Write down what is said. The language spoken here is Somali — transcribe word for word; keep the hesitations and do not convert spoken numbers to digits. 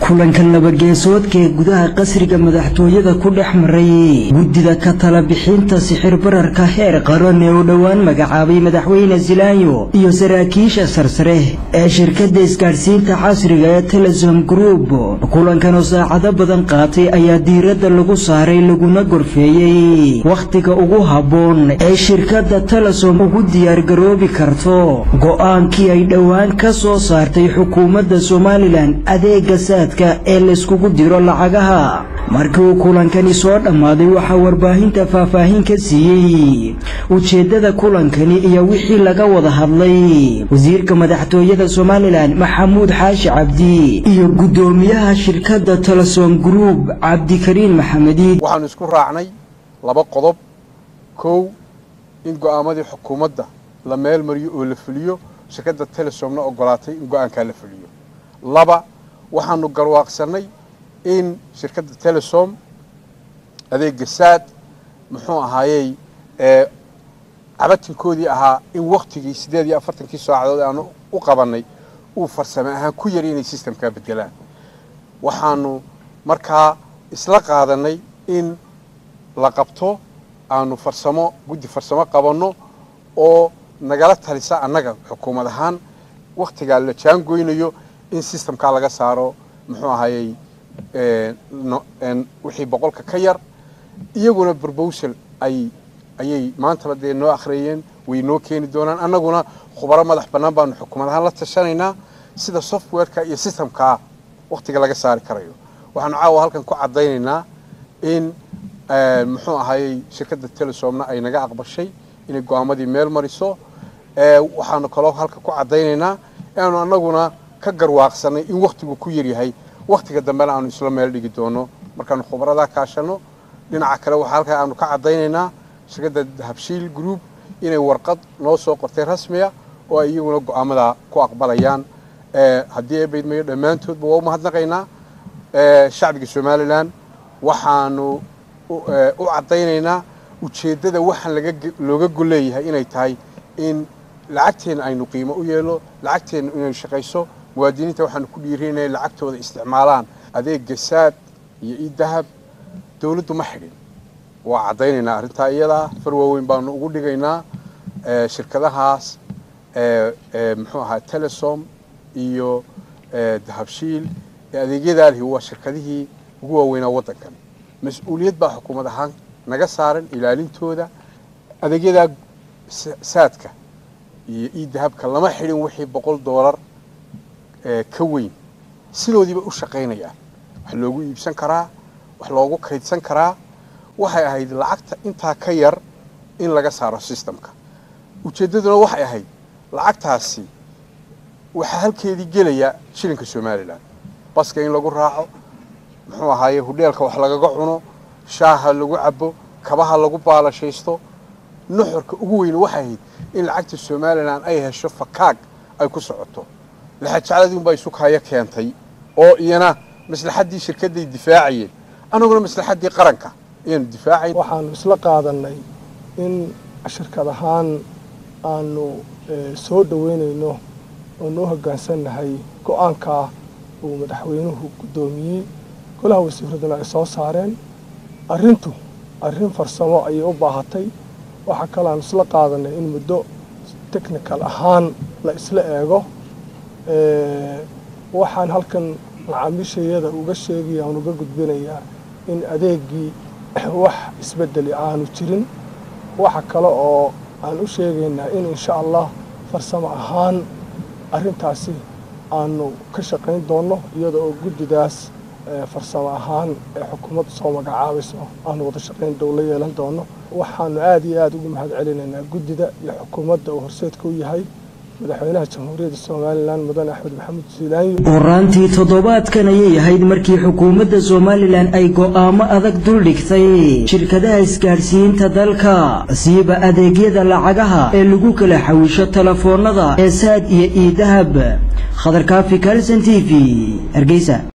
kulankan laba geesoodka ee gudaha qasriga madaxtooyada ku dhex maray guddida ka tala bixinta sixir bararka heer qaran ee u dhowaan magacaabay madaxweyne Zilaanyo iyo saraakiisha sarsare ee shirkadda isgaarsiinta casriga ee Telesom Group. kulankan oo saacado badan qaatay ayaa diiradda lagu saaray laguna gorfeeyay waqtiga ugu habboon ee shirkadda Telesom ugu diyaar garoobi karto go'aankii ay dhowaan ka soo saartay xukuumadda Somaliland adeega saadka ee la iskugu diro lacagaha. markii uu kulankani soo dhamaaday waxa warbaahinta faahfaahin ka siiyay ujeedada kulankani iyo wixii laga wada hadlay wasiirka madaxtooyada Somaliland Maxamuud Xaashi Cabdi iyo gudoomiyaha shirkadda Telesom Group Cabdikariin Maxamediid. waxaan isku raacnay laba qodob. kow in go'aamadii xukuumadda la meel mariyo oo la fuliyo shirkadda Telesomna ogolaatay in go'aanka la fuliyo. laba waxaanu garwaaqsanay in shirkadda Telesom adeeg saad muxuu ahaayay ee cabatinkoodii ahaa in waqtigii sideed iyo afartan saacadood aanu u qabanay uu farsamo ahaan ku yar inay systemka bedelaan. waxaanu markaa isla qaadanay in la qabto aanu farsamo guddi farsamo qabanno oo nagala talisa annaga xukuumad ahaan waqtiga la jaan goynayo in systemka laga saaro muxuu ahaayay ee wixii boqolka ka yar iyaguna proposal ay ayay maanta badee noo akhriyeen way noo keeni doonaan. annaguna khubaro madax bannaan baanu xukuumad ahaan la tashanaynaa sida softwareka iyo systemka waqtiga laga saari karayo. waxaanu caawa halkan ku cadaynaynaa in muxuu ahaayay shirkadda Telesomna ay naga aqbashay inay go'aamadii meel mariso. ee waxaanu kaloo halka ku cadaynaynaa inaanu annaguna ka garwaaqsanay in waqtigu ku yar yahay waqtiga dambena aanu isla meel dhigi doono markaan khubarada kaashano. dhinaca kale waxa halka aanu ka cadaynaynaa shirkadda Habshiil Group inay warqad noo soo qortay rasmiya oo ay iyaguna go'aamada ku aqbalayaan. ee haddii ay baydmayo dhammaantoodba waa u mahadnaqaynaa. ee shacbiga Somaliland waxaanu u cadaynaynaa ujeedada waxaan laga looga goleeyahay inay tahay in lacagteena aynu qiimo u yeelo lacagteena inay shaqayso. muwaadiniinta waxaan ku dhiirinaynaa lacagtooda isticmaalaan adeeg saad iyo idahab. dawladdu ma xidhin waa cadaynaynaa arrintaa iyada far waaweyn baanu ugu dhigaynaa ee shirkadahaas ee muxuu ahaa Telesom iyo Habshiil ee adeegyadaasi waa shirkadihii ugu waaweynaa waddankan. mas'uuliyad baa xukuumad ahaan naga saaran ilaalintooda adeegyada saadka iyo idahabka lama xidhin wixii boqol doolar ee ka weyn sidoodiiba u shaqaynayaan. wax loogu iibsan karaa wax loogu kaydsan karaa waxay ahayd lacagta intaa ka yar in laga saaro systemka. ujeedaduna waxay ahayd lacagtaasi waxa halkeedii gelaya shilinka Somaliland baska in lagu raaco muxuu ahaayay hoteelka wax lagaga cuno shaaha lagu cabo kabaha lagu baalashaysto. nuxurka ugu weyn waxay ahayd in lacagta Somaliland ay hesho fakaag ay ku socoto. laxajacadii bay sukaya keentay oo iyana maslaxadii shirkadda difaaciyeen anaguna maslaxadii qaranka in difaacay. waxaan isla qaadanay in shirkadahan aanu soo dhaweynayno oo noo hogaansanahay go'aanka uu madaxweynuhu gudoomiyay golaha wasiiraduna ay soo saareen. arrintu arrin farsamo ay u baahatay. waxa kale aan isla qaadanay in muddo technical ahaan la isla eego. ee waxaan halkan macaamiishayada uga sheegaya aan uga gudbinayaa in adeegii wax isbedeli aanu jirin. waxa kale oo aan u sheegaynaa in insha Allah farsamo ahaan arrintaasi aanu ka shaqayn doono iyadoo oo guddidaas farsamo ahaan ee xukuumadda soo magacaabayso aanu wada shaqayn dowla yeelan doono. waxaanu aad iyo aad ugu mahad celinaynaa guddida iyo xukuumadda uu horseedka u yahay madaxweynaha jamhuuriyadda Somaliland Mudane Axmed Maxamuud Zilaanyo. Waraantii toddobaadkan ayay ahayd markii xukuumadda Somaliland ay go'aamo adag dul dhigtay shirkadaha isgaarsiinta dalka siiba adeegyada lacagaha ee lagu kala xawisho telefoonada ee saad iyo idahab. Khadar Kaafi, Kalson T V, Hargeysa.